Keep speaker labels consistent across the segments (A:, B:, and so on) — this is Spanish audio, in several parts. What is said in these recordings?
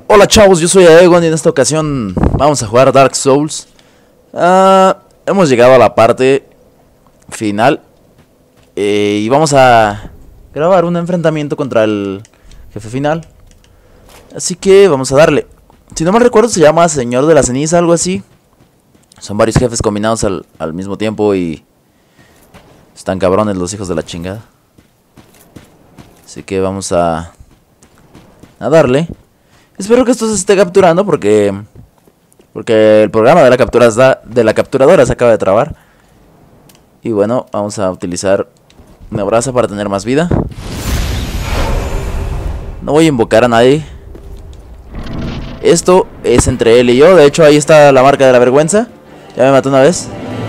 A: Hola chavos, yo soy Aegon y en esta ocasión vamos a jugar Dark Souls. Hemos llegado a la parte final y vamos a grabar un enfrentamiento contra el jefe final. Así que vamos a darle. Si no mal recuerdo se llama Señor de la Ceniza, algo así. Son varios jefes combinados al mismo tiempo y están cabrones los hijos de la chingada. Así que vamos a darle. Espero que esto se esté capturando porque el programa de la capturadora se acaba de trabar. Y bueno, vamos a utilizar una brasa para tener más vida. No voy a invocar a nadie. Esto es entre él y yo. De hecho, ahí está la marca de la vergüenza. Ya me mató una vez.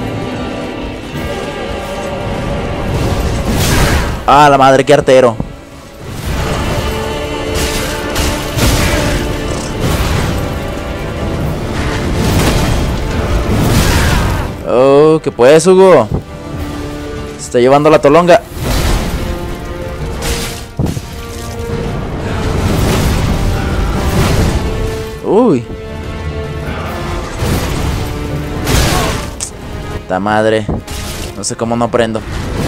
A: Ah, la madre, qué artero. Oh, ¿qué pues, Hugo? Se está llevando la tolonga. Uy. ¡Ta madre! No sé cómo no aprendo.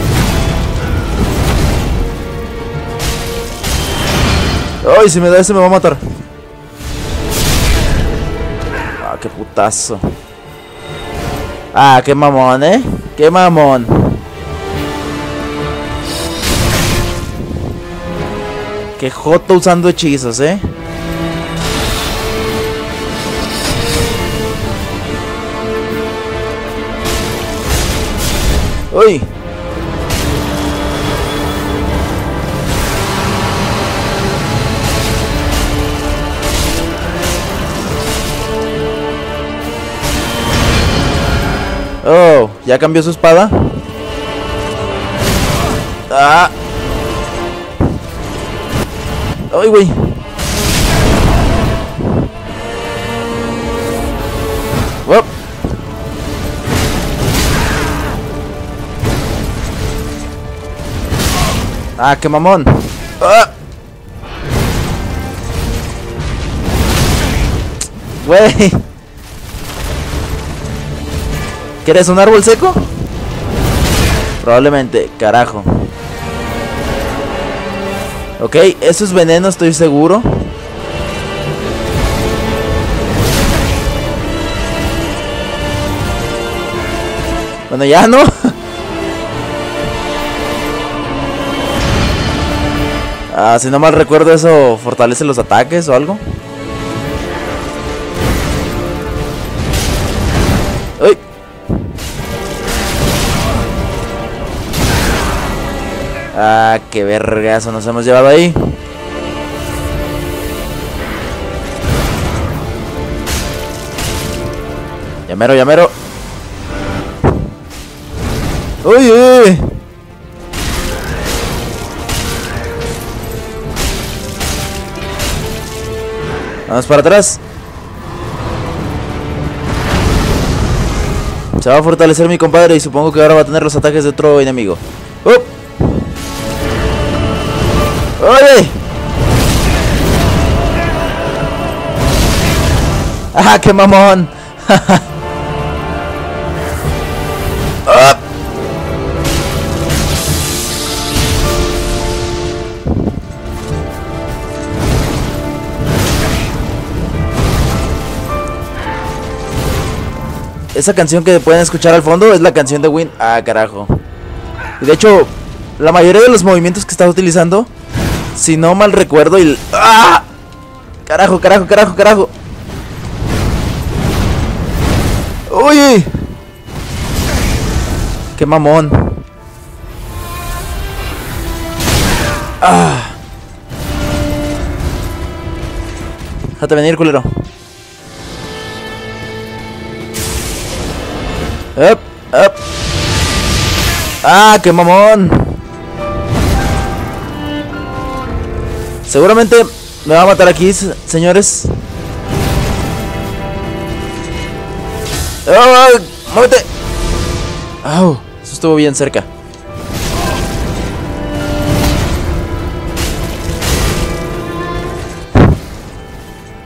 A: ¡Ay! Si me da ese me va a matar. Ah, qué putazo. Ah, qué mamón, qué mamón. Qué joto usando hechizos, Uy. Oh, ¿ya cambió su espada? Ah. Ay, güey. Oh. Ah, qué mamón. Ah. Güey. ¿Quieres un árbol seco? Probablemente, carajo. Ok, eso es veneno, estoy seguro. Bueno, ya no. Si no mal recuerdo, eso fortalece los ataques o algo. Uy. Ah, qué vergazo nos hemos llevado ahí. Llamero, llamero. Uy, uy. Vamos para atrás. Se va a fortalecer mi compadre y supongo que ahora va a tener los ataques de otro enemigo. ¡Oye! ¡Ah, qué mamón! ¡Oh! Esa canción que pueden escuchar al fondo es la canción de Wind. Ah, carajo. Y de hecho, la mayoría de los movimientos que está utilizando, si no mal recuerdo, ¡ah! Carajo, carajo, carajo, carajo. Uy. Qué mamón. Ah. Déjate venir, culero. Up, up. Ah, qué mamón. Seguramente me va a matar aquí, señores. ¡Oh! ¡Muévete! ¡Au! Eso estuvo bien cerca.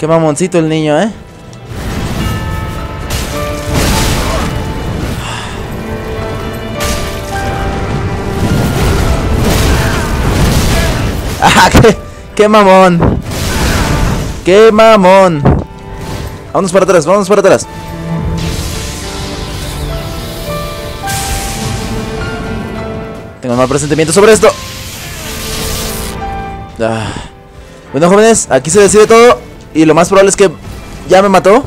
A: Qué mamoncito el niño, ¿eh? ¡Ah! ¡Qué mamón! ¡Qué mamón! Vámonos para atrás, vámonos para atrás. Tengo un mal presentimiento sobre esto. Bueno, jóvenes, aquí se decide todo. Y lo más probable es que ya me mató.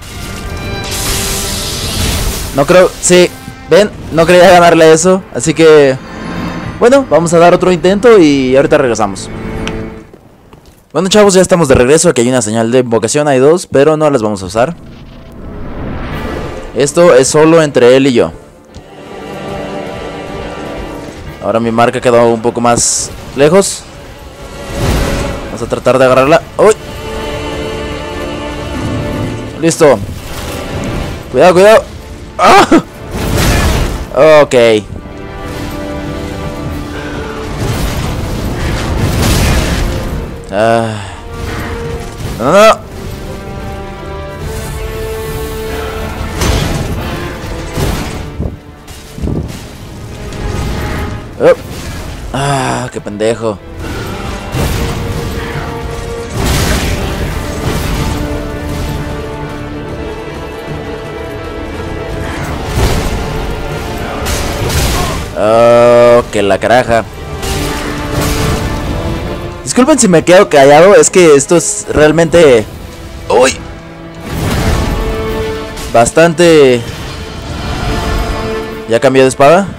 A: No creo, sí, ven, no quería ganarle eso. Así que, bueno, vamos a dar otro intento y ahorita regresamos. Bueno, chavos, ya estamos de regreso. Aquí hay una señal de invocación, hay dos, pero no las vamos a usar. Esto es solo entre él y yo. Ahora mi marca quedó un poco más lejos. Vamos a tratar de agarrarla. ¡Uy! Listo. Cuidado, cuidado. ¡Ah! Ok. No, no, no. Qué pendejo. Que la caraja. Disculpen si me quedo callado, es que esto es realmente... ¡Uy! Bastante... ¿Ya cambié de espada?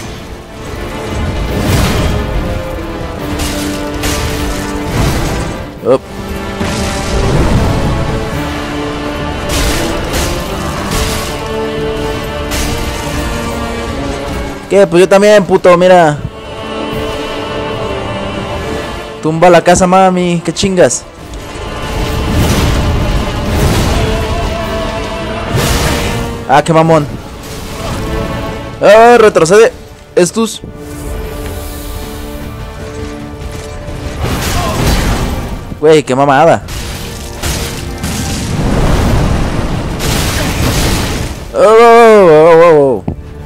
A: Oh. ¿Qué? Pues yo también, puto, mira. Tumba la casa, mami, qué chingas. Ah, qué mamón. Ah, retrocede. Estos. Güey, qué mamada. Oh.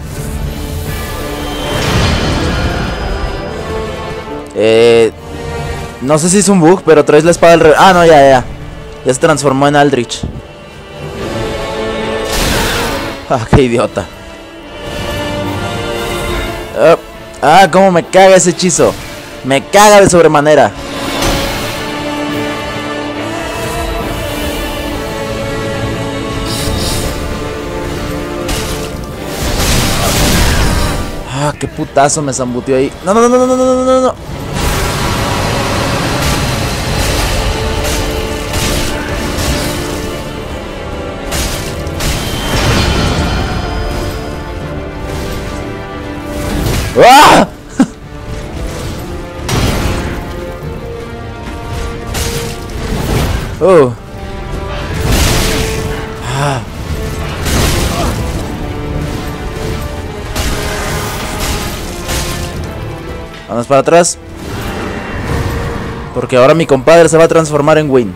A: No sé si es un bug, pero traes la espada al revés. Ah, no, ya se transformó en Aldrich. Qué idiota. Cómo me caga ese hechizo. Me caga de sobremanera. Qué putazo me zambuteó ahí. No. ¡Ah! Vamos para atrás. Porque ahora mi compadre se va a transformar en Wayne.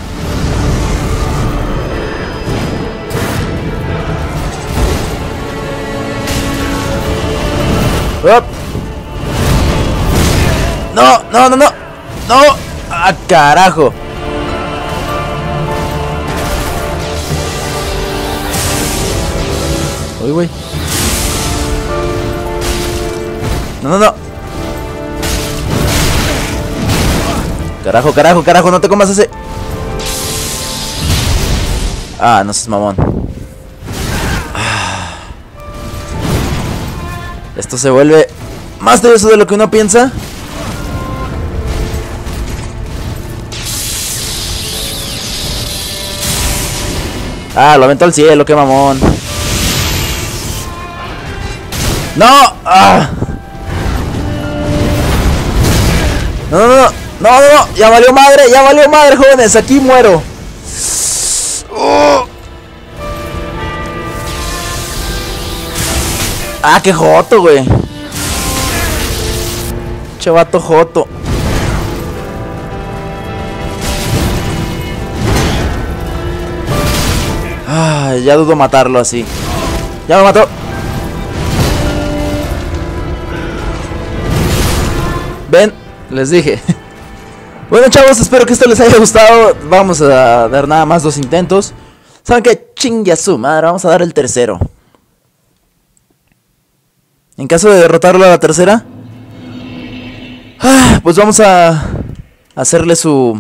A: No. Carajo. Uy, güey. No. Carajo, no te comas ese. No seas mamón. Esto se vuelve más tedioso de lo que uno piensa. Lo aventó al cielo, qué mamón. ¡No! No, ya valió madre, jóvenes, aquí muero. Qué joto, güey. Chavato joto. Ya dudo matarlo así. Ya me mató. Ven, les dije. Bueno, chavos, espero que esto les haya gustado. Vamos a dar nada más 2 intentos. ¿Saben qué? Chingue a su madre, vamos a dar el tercero. En caso de derrotarlo a la tercera, pues vamos a hacerle su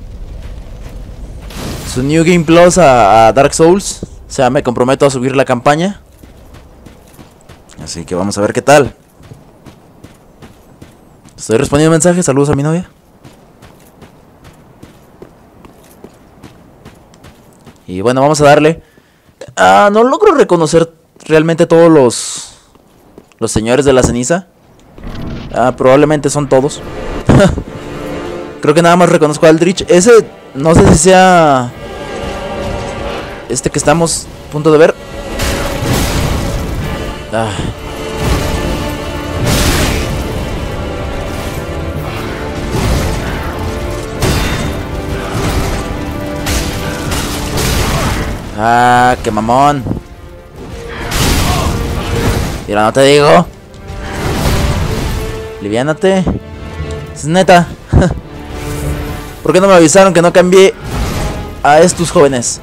A: New Game Plus a Dark Souls. O sea, me comprometo a subir la campaña. Así que vamos a ver qué tal. Estoy respondiendo mensajes, saludos a mi novia. Y bueno, vamos a darle. No logro reconocer realmente todos los señores de la ceniza. Probablemente son todos. Creo que nada más reconozco a Aldrich. Ese, no sé si sea este que estamos a punto de ver. Qué mamón. Mira, no te digo. Liviánate. Es neta. ¿Por qué no me avisaron que no cambié a estos jóvenes?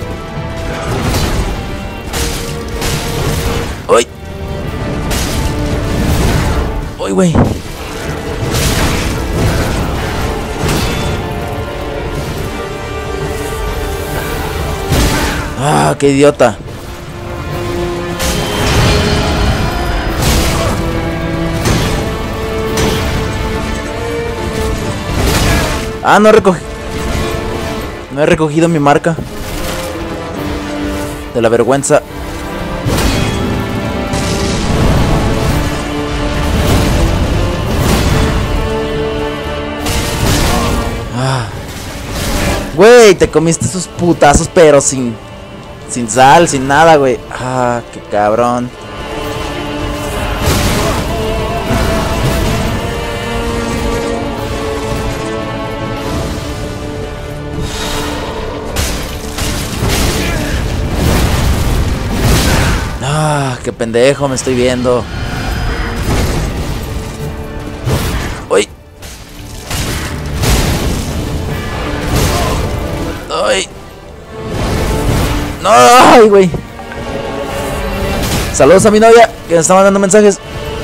A: ¡Uy! ¡Uy, güey! ¡Qué idiota! No he recogido mi marca de la vergüenza. Güey, te comiste esos putazos, pero sin sal, sin nada, güey. Qué cabrón. Qué pendejo me estoy viendo. Uy. Ay. No, ay, güey. Saludos a mi novia que me está mandando mensajes.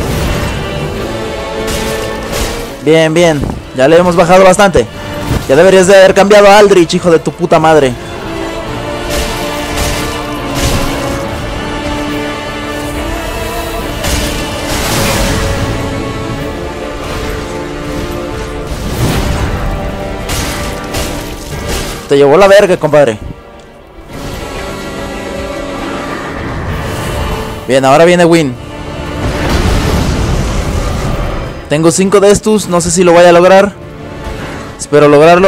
A: Bien, bien. Ya le hemos bajado bastante. Ya deberías de haber cambiado a Aldrich, hijo de tu puta madre. Te llevó la verga, compadre. Bien, ahora viene Win. Tengo 5 de estos, no sé si lo voy a lograr. Espero lograrlo.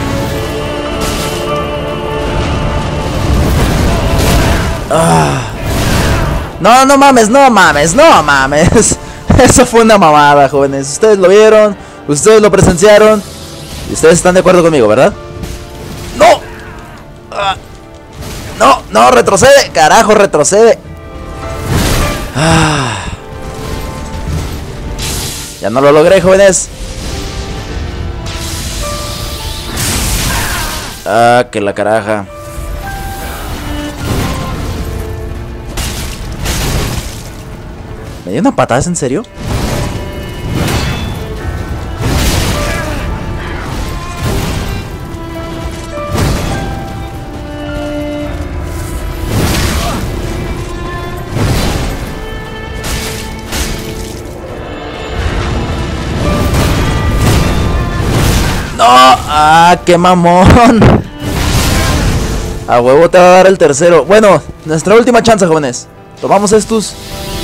A: No, no mames, no mames, no mames. Eso fue una mamada, jóvenes. Ustedes lo vieron, ustedes lo presenciaron y ustedes están de acuerdo conmigo, ¿verdad? ¡No! ¡No! ¡No! ¡Retrocede! ¡Carajo, retrocede! Ya no lo logré, jóvenes. Que la caraja. ¿Me dio una patada? ¿Es en serio? ¡No! ¡Qué mamón! A huevo te va a dar el tercero. Bueno, nuestra última chance, jóvenes. Tomamos estos.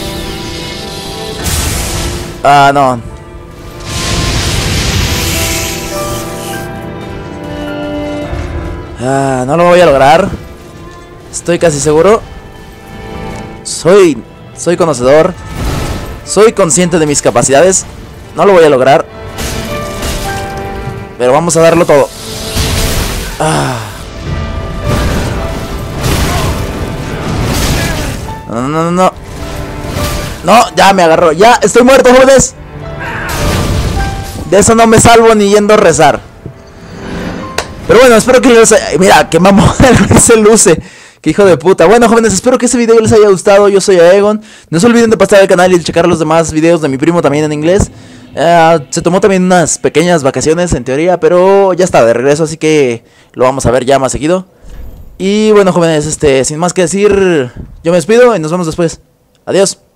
A: No. No lo voy a lograr. Estoy casi seguro. Soy conocedor. Soy consciente de mis capacidades. No lo voy a lograr. Pero vamos a darlo todo. no. No, ya me agarró. Ya, estoy muerto, jóvenes. De eso no me salvo ni yendo a rezar. Pero bueno, espero que les haya... Mira, que mamón, se luce. Qué hijo de puta. Bueno, jóvenes, espero que este video les haya gustado. Yo soy Aegon. No se olviden de pasar al canal y de checar los demás videos de mi primo también en inglés. Se tomó también unas pequeñas vacaciones en teoría, pero ya está de regreso, así que lo vamos a ver ya más seguido. Y bueno, jóvenes, sin más que decir, yo me despido y nos vemos después. Adiós.